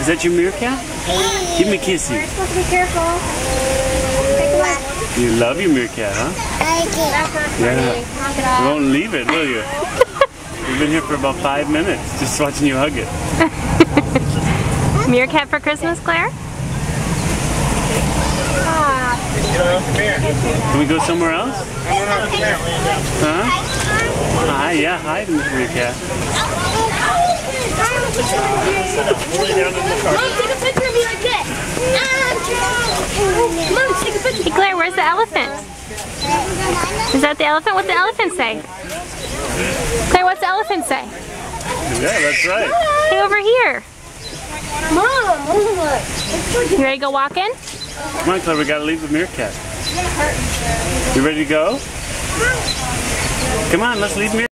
that your meerkat? Give me a kissy. We're supposed to be careful. Take a look. You love your meerkat, huh? Yeah. You won't leave it, will you? We've been here for about 5 minutes, just watching you hug it. Meerkat for Christmas, Claire? Can we go somewhere else? Huh? Hi, yeah, hi, meerkat. Mom, take a picture of me like this. Mom, take a picture. Hey Claire, where's the elephant? Is that the elephant? What's the elephant say? Claire, what's the elephant say? Yeah, that's right. Hey, over here. Mom, You ready to go walking? Come on, Claire, we gotta leave the meerkat. You ready to go? Come on, let's leave meerkat.